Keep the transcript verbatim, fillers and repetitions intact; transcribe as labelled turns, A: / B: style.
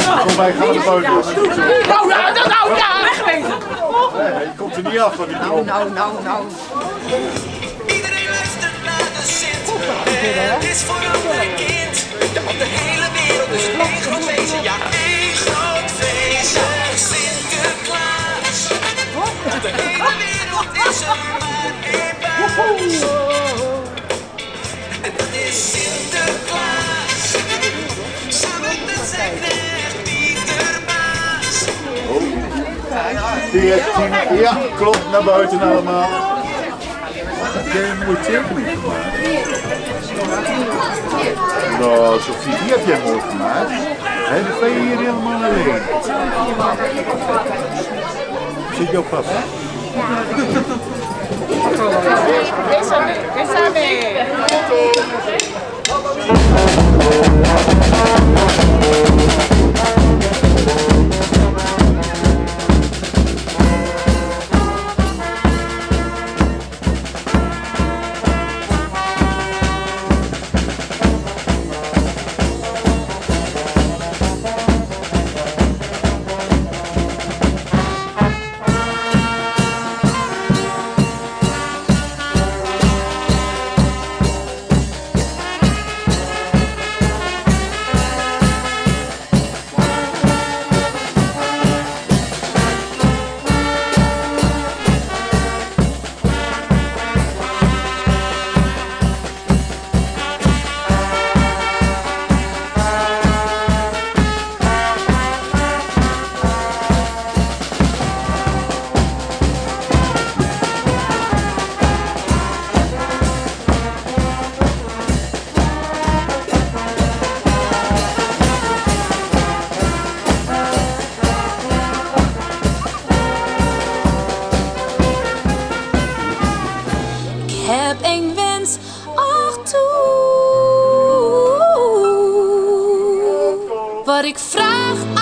A: Kom bij, ga naar de podium.
B: Nou, nou, nou, nou, ja! Wegwezen!
A: Nee, je komt er niet af van die
B: Nou, nou, nou, nou.
C: Iedereen luistert naar de Sint. Het is voor een kind. Op de hele wereld is het één groot feestje. Ja, één groot feestje. Sinterklaas. Op de hele wereld is er maar één baas. En dat is Sinterklaas. Samen met zijn knecht Pieter Maas.
A: dertien, ja, klopt, naar buiten allemaal. Heb jij een mooi tekening gemaakt? Nou, Sophie, die heb jij mooi gemaakt. Hé, dan ben je hier helemaal alleen. Zit je op vast?
B: Bésame, bésame.
D: Heb een wens, ach toe. Wat ik vraag